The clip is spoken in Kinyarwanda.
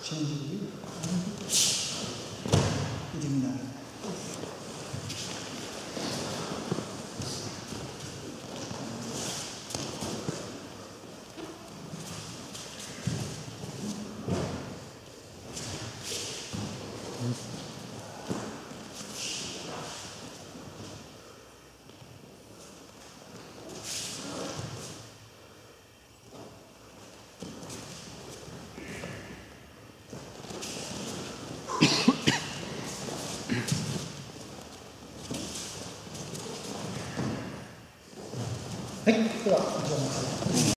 changing 이름이나はい、では、始めます。